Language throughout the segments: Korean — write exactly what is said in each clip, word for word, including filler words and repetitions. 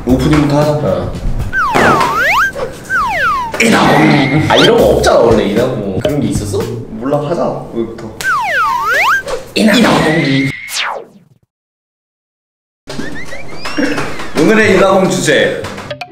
오프닝부터 하자. 어. 이나공. 아 이런 거 없잖아 원래. 이나공 그런 게 있었어? 몰라, 하자. 오늘부터. 이나공. 오늘의 이나공 주제.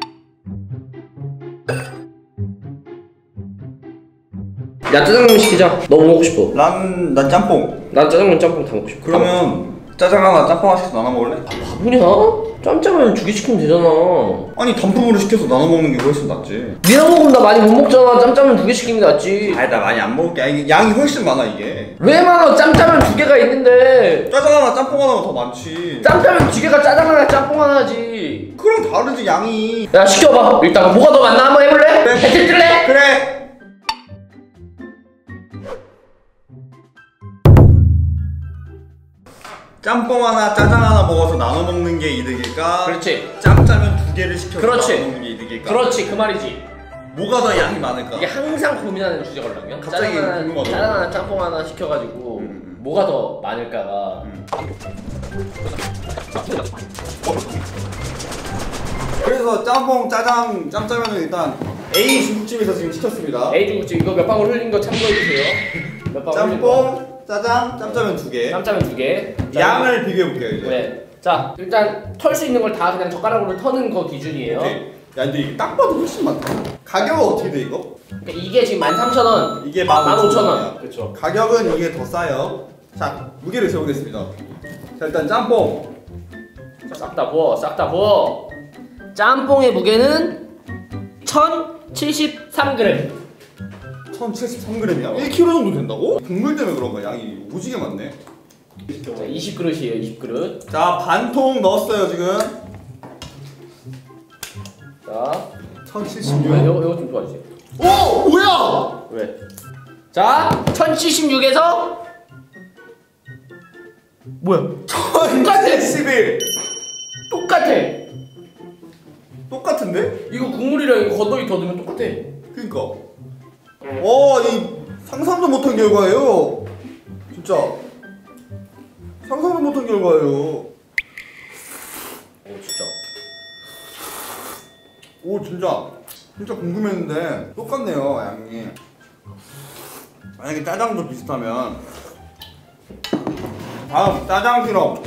야 짜장면 시키자. 너 뭐 먹고 싶어? 난, 난 짬뽕. 난 짜장면 짬뽕 다 먹고 싶어. 그러면 짜장 하나, 짬뽕 하나 시켜서 나눠 먹을래? 바보냐? 짬짜면 두 개 시키면 되잖아. 아니 단품으로 시켜서 나눠 먹는 게 훨씬 낫지. 니랑 먹으면 나 많이 못 먹잖아. 짬짜면 두 개 시키는 게 낫지. 아니 나 많이 안 먹을게. 아니, 양이 훨씬 많아 이게. 왜 많아? 짬짜면 두 개가 있는데. 짜장 하나, 짬뽕 하나가 더 많지. 짬짜면 두 개가 짜장 하나, 짬뽕 하나지. 그럼 다르지 양이. 야 시켜봐. 일단 뭐가 더 많나 한번 해볼래? 그래. 배틀 뜰래? 그래. 짬뽕 하나, 짜장 하나 먹어서 나눠 먹는 게 이득일까? 그렇지. 짬짜면 두 개를 시켜서 그렇지. 나눠 먹는 게 이득일까? 그렇지 그 말이지. 뭐가 더 양이 많을까? 이게 항상 고민하는 주제거든요. 갑자기 짜장 하나, 궁금하더라고. 짜장 하나, 짬뽕 하나 시켜가지고 음, 음. 뭐가 더 많을까가. 음. 그래서 짬뽕, 짜장, 짬짜면은 일단 A 중국집에서 지금 시켰습니다. A 중국집 이거 몇 방울 흘린 거 참고해주세요. 몇 방울 흘린 거. 짬뽕, 짜장, 짬짜면 두 개. 짬짜면 두 개. 양을 비교해볼게요 이제. 네. 자 일단 털 수 있는 걸 다 그냥 젓가락으로 터는 거 기준이에요. 오케이. 야 근데 이게 딱 봐도 훨씬 많다. 가격은 어떻게 돼 이거? 그러니까 이게 지금 만 삼천 원. 이게 만 오천 원이야. 원. 그렇죠. 가격은 이게 더 싸요. 자 무게를 재보겠습니다. 자 일단 짬뽕. 싹 다 부어, 싹 다 부어. 짬뽕의 무게는 천칠십삼 그램. 천칠십삼 그램이야? 일 킬로그램 정도 된다고? 국물 때문에 그런가 양이 오지게 많네. 자, 이십 그릇이에요, 이십 그릇. 자 반통 넣었어요 지금. 자, 천칠십육. 이거 이거 좀 도와주세요. 오 뭐야? 왜? 자, 천칠십육에서 뭐야? 천칠십일. 똑같아. 똑같은데? 이거 국물이랑 이거 겉돌이 더 넣으면 똑같아. 그니까. 와, 이 상상도 못한 결과예요. 진짜. 상상도 못한 결과예요. 오 진짜. 오, 진짜. 진짜 궁금했는데 똑같네요, 양이. 만약에 짜장도 비슷하면 다음 짜장 시럽.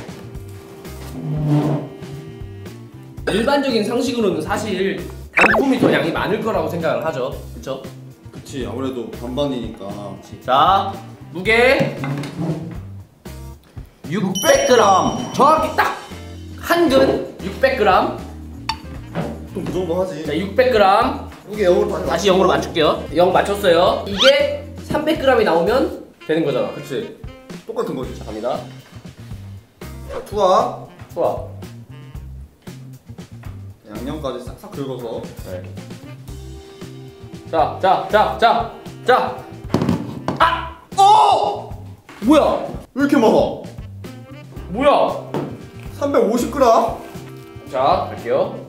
일반적인 상식으로는 사실 단품이 더 양이 많을 거라고 생각을 하죠. 그쵸? 그치, 아무래도 반반이니까. 자, 무게 육백 그램. 정확히 딱 한 근 육백 그램. 또 그 정도 하지. 자, 육백 그램. 이게 영어로 다시 다시 영어로 맞출게요. 영 맞췄어요. 이게 삼백 그램이 나오면 되는 거잖아. 그치. 똑같은 거지. 자, 갑니다. 자, 투하. 좋아. 양념까지 싹싹 긁어서. 네. 자, 자, 자, 자, 자. 아! 어! 뭐야? 왜 이렇게 많아? 뭐야? 삼백오십 그램? 자, 갈게요.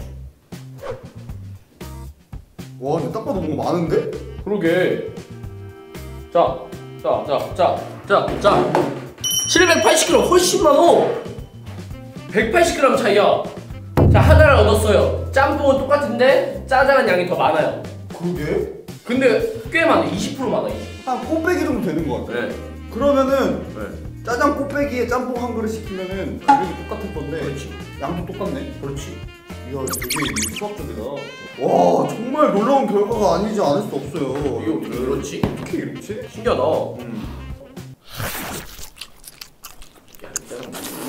와, 근데 딱 봐도 뭔가 많은데? 그러게. 자, 자, 자, 자, 자, 자. 칠백팔십 그램 훨씬 많어. 백팔십 그램 차이야. 자, 하나를 얻었어요. 짬뽕은 똑같은데 짜장은 양이 더 많아요. 그러게? 근데 꽤 많아. 이십 퍼센트 많아. 이십. 한 꽃배기 정도 되는 것 같아. 네. 그러면은 네. 짜장 꽃배기에 짬뽕 한 그릇 시키면은 가격이 똑같을 건데 그렇지. 양도 똑같네. 그렇지. 이야, 되게 수학적이다. 와, 정말 놀라운 결과가 아니지 않을 수 없어요. 이게 어떻게 그렇지? 어떻게 이렇지? 신기하다. 음. 야, 짜장.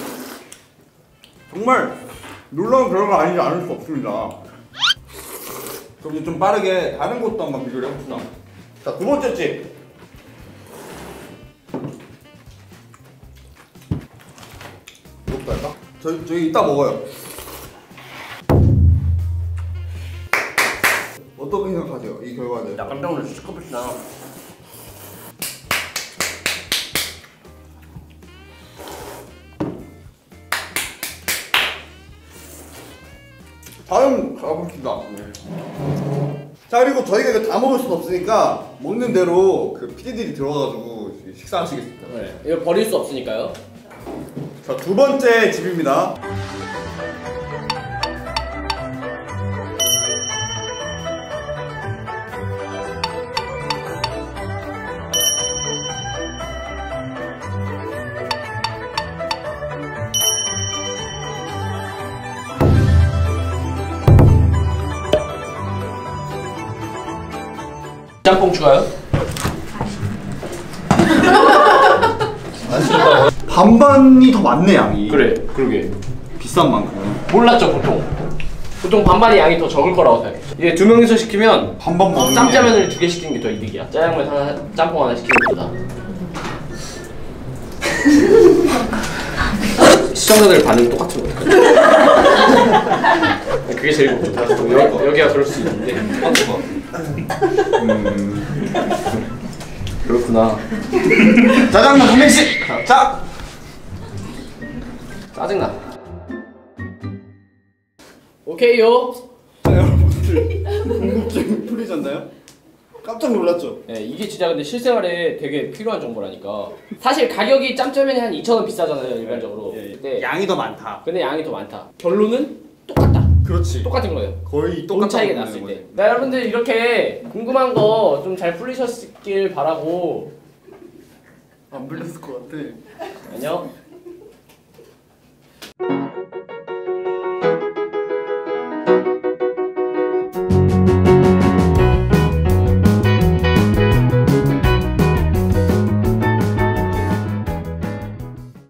정말 놀라운 결과가 아니지 않을 수 없습니다. 그럼 이제 좀 빠르게 다른 것도 한번 비교를 해봅시다. 자, 두 번째 집. 이것도 할까? 저희, 저희 이따 먹어요. 어떻게 생각하세요? 이 결과는? 야, 깜짝 놀랐어. 시커멓다. 다음 가봅시다. 자, 그리고 저희가 이거 다 먹을 순 없으니까 먹는 대로 그 피디들이 들어가가지고 식사하시겠습니다. 네. 이거 버릴 수 없으니까요. 자, 두 번째 집입니다. 짬뽕 추가요? 반반이 더 많네 양이. 그래, 그러게. 비싼 만큼. 몰랐죠 보통. 보통 반반이 양이 더 적을 거라고 생각해. 이게 두 명이서 시키면 반반 먹는 짬짜면을 두 개 시키는 게 더 이득이야. 짜장면 하나, 짬뽕 하나 시키는 것보다. 시청자들 반응 똑같은 거 같아. 그게 제일 걱정. 여, 여기가 그럴 수 있는데. 음. 그렇구나. 짜장면 한 명씩. 자, 자. 짜증나. 오케이요. 여러분들 궁금증 풀리셨나요? 깜짝 놀랐죠? 네, 이게 진짜 근데 실생활에 되게 필요한 정보라니까. 사실 가격이 짬짜면이 한 이천 원 비싸잖아요 일반적으로. 예, 예. 근데 양이 더 많다. 근데 양이 더 많다. 결론은 똑같다. 그렇지. 똑같은 거예요. 거의 돈 똑같은 차이가 났을 때. 네, 여러분들 이렇게 궁금한 거 좀 잘 풀리셨길 바라고. 안 풀렸을 것 같아. 안녕.